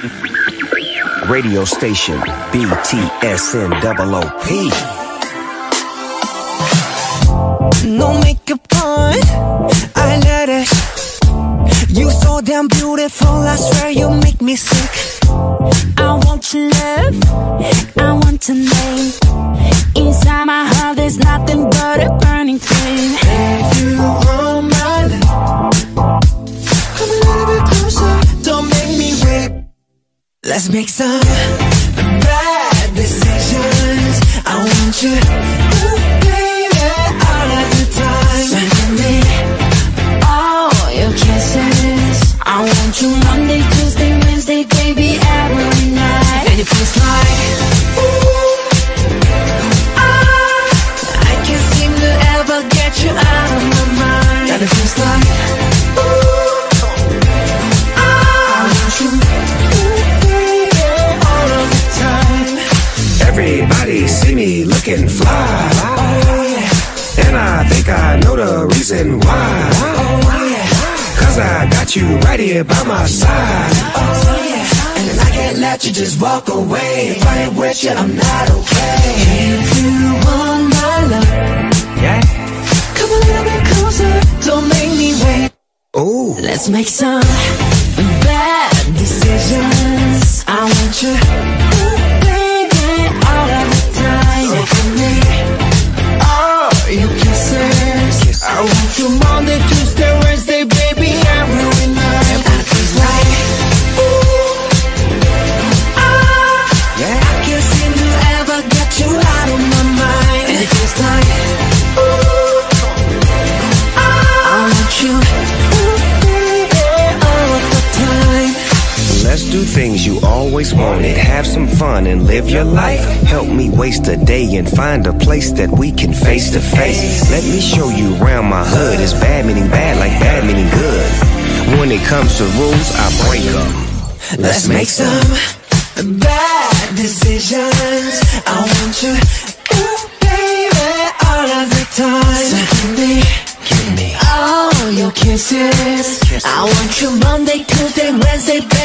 Radio station BTSNOOP. No makeup on, I let it. You so damn beautiful, I swear you make me sick. I want your love, I want your name. Inside my heart there's nothing but a burning flame. If you want my love, come a little bit closer, don't make me wait. Let's make some bad decisions. I want you, ooh, baby, all of the time. Send me all your kisses. I want you Monday, Tuesday, Wednesday, baby, every night. And it feels like, ooh, I can't seem to ever get you out of my mind. And it feels like, ooh, I want you, ooh, baby, all of the time. Everybody see me looking fly, Oh yeah, and I think I know the reason why. oh yeah, Cause I got you right here by my side. oh yeah. And I can't let you just walk away. If I ain't with you, I'm not okay. If you want my love, Yeah. come a little bit closer, don't make me wait. Ooh. Let's make some bad decisions. I want you, ooh, baby, all of the time. So for me, all your kisses. I want you Monday, Tuesday, Wednesday, baby, every night. And it feels like, ooh, Yeah. I can't seem to ever get you out of my mind. And it feels like, ooh, I want you, ooh, baby, all of the time. Let's do things you always wanted. Have some fun and live your life. Help me waste a day and find a place that we can face to face. Let me show you around my hood. It's bad meaning bad like bad meaning good. When it comes to rules, I break them. Let's make some bad decisions. I want you, ooh, baby, all of the time. So give me all your kisses. I want you Monday, Tuesday, Wednesday, baby.